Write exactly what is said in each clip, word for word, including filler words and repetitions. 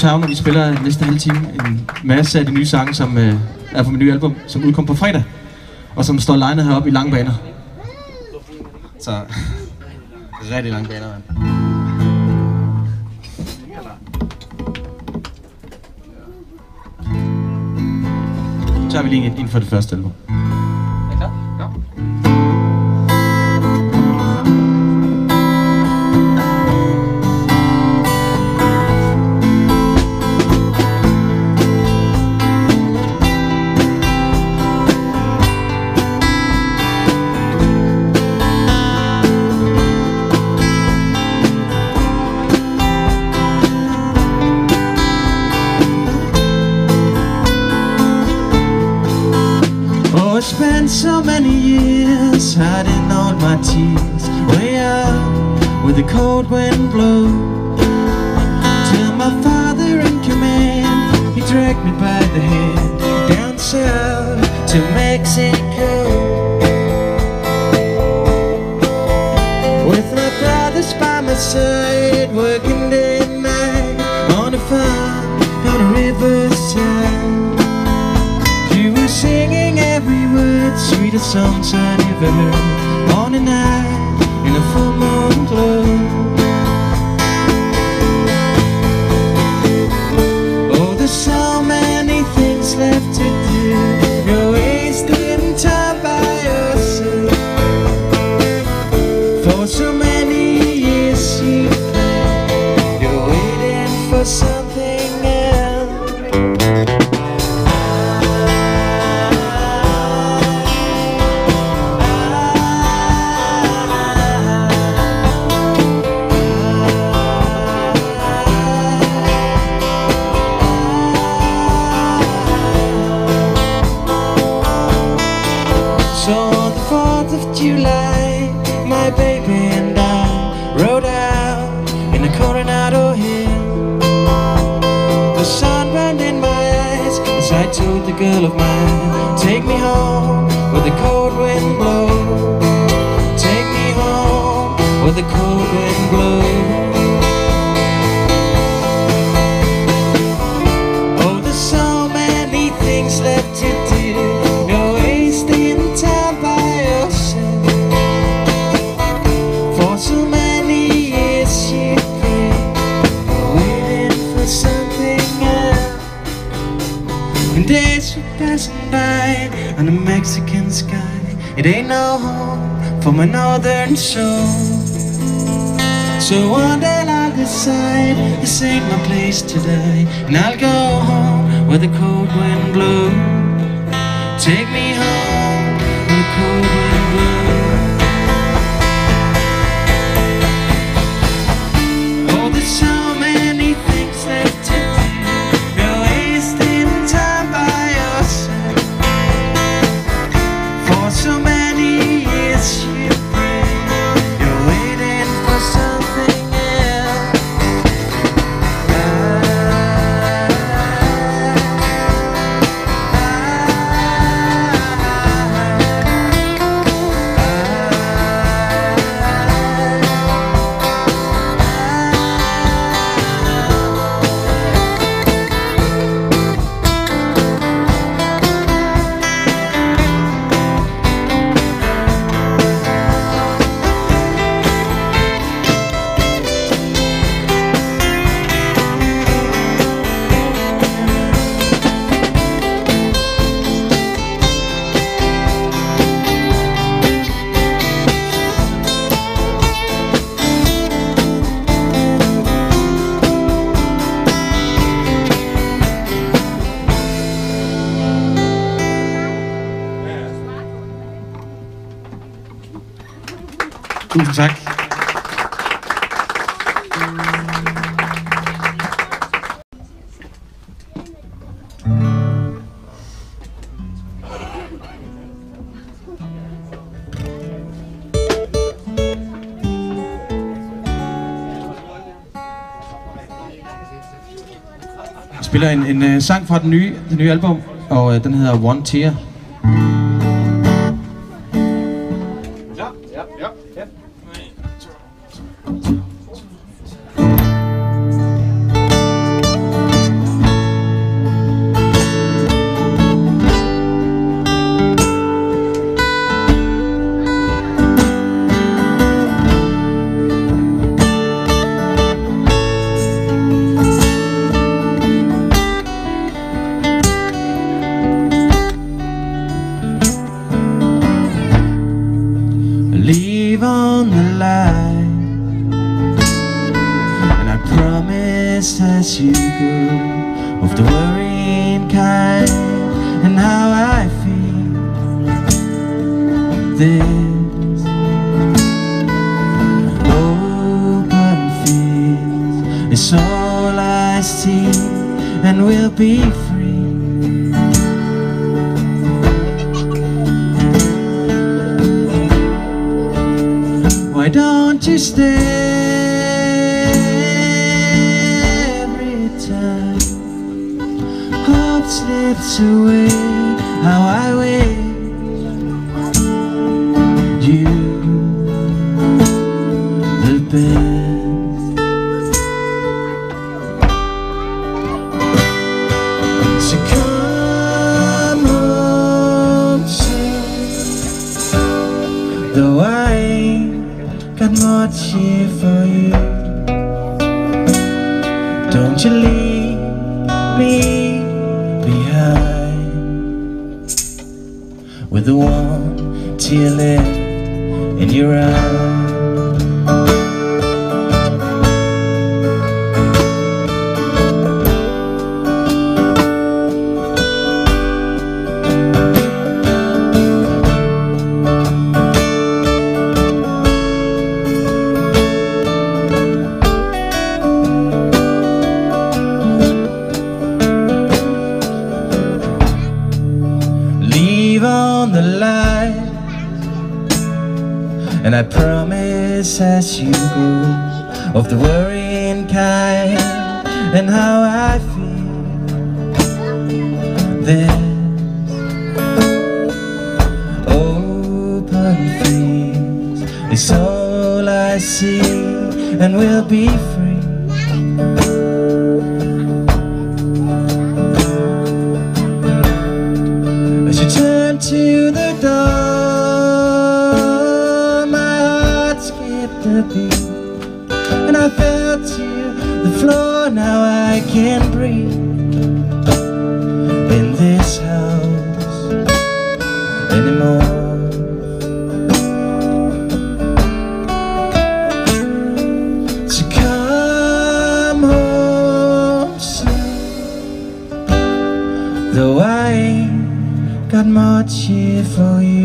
tager, når vi spiller næste halve time en masse af de nye sange, som øh, er på mit nye album, som udkom på fredag, og som står legnet heroppe i lange baner. Så rigtig lange baner, man. Så tager vi lige ind for det første album. Er I klar? Ja. Spent so many years hiding all my tears way out where the cold wind blows. Till my father in command, he dragged me by the hand down south to Mexico. With my brothers by my side, working day and night on a farm on a riverside. You were singing every word, sweetest songs I ever heard, on a night in a full moon glow. Oh, there's so many things left to do, no wasting time by yourself. For so many years you played, you're waiting for something else. July, my baby and I rode out in a Coronado hill. The sun burned in my eyes as I told the girl of mine, take me home where the cold wind blows. Take me home where the cold wind blows. Oh, there's so many things left to do, no wasting time by yourself. For so many years you prayed, waiting for something else. And days were passing by on a Mexican sky. It ain't no home for my northern soul. So one day I'll decide this ain't my place to die, and I'll go home where the cold wind blows. Take me home where the cold wind blows. Oh, there's so many things left to do, no wasting time by yourself. For so many years you prayed, you're waiting for something else. Tusind tak. Jeg spiller en, en uh, sang fra den nye, den nye album, og uh, den hedder One Tear. Ja, ja, ja, ja. go of the worrying kind, and how I feel. This open field is all I see, and we'll be free. Why don't you stay every time hope slips away? How I wish you the best. So come home soon, though I ain't got much here for you. Don't you leave me behind with the one tear left in your eye. On the line, and I promise as you go of the worrying kind, and how I feel. There's open fields, it's all I see, and we'll be free. To the door, my heart skipped a beat, and I fell to the floor. Now I can't breathe in this house anymore. So come home soon, though I ain't got much here for you.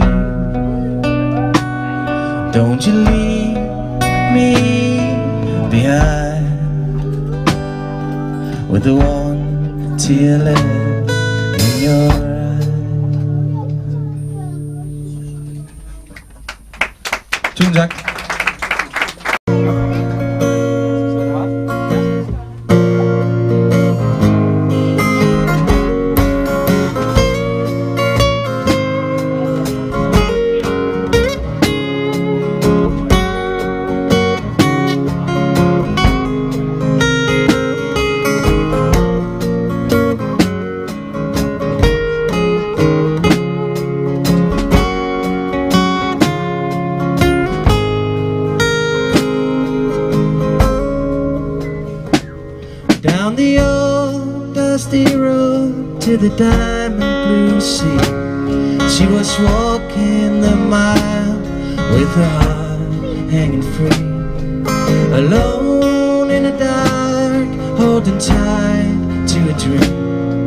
Don't you leave me behind with the one tear left in your eye. Tusind tak. Down the old dusty road to the diamond blue sea, she was walking the mile with her heart hanging free, alone in the dark, holding tight to a dream.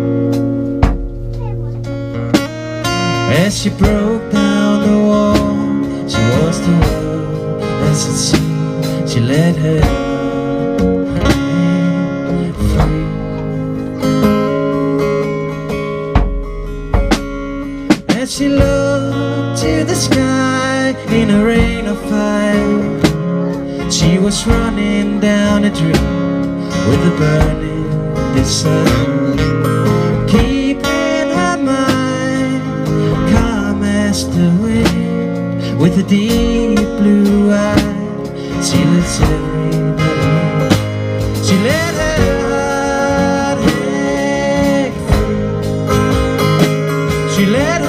As she broke down the wall, she watched the world as it seemed. She let her she looked to the sky in a rain of fire. She was running down a dream with a burning desire, keeping her mind calm as the wind. With a deep blue eye, she lets everybody. She let her heart hang free. She let her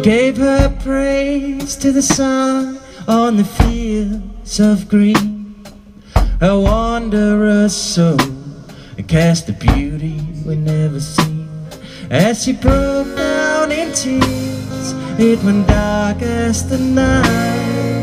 gave her praise to the sun on the fields of green. A wanderer's soul cast the beauty we never seen. As she broke down in tears, it went dark as the night.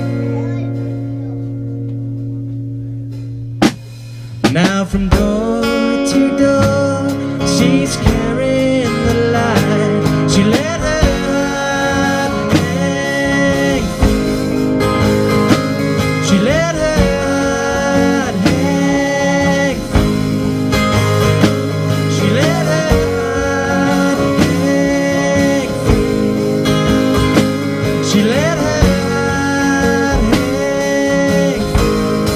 Now from door to door, she's carrying the light. She let her heart hang free. She let her heart hang free. She let her heart hang free. She let her heart hang free.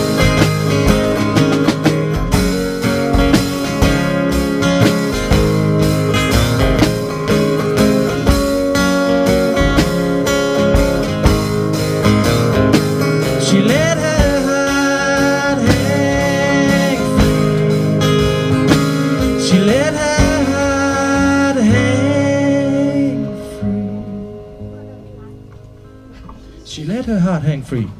She let her heart hang free. She let her heart hang free. She let her heart hang free.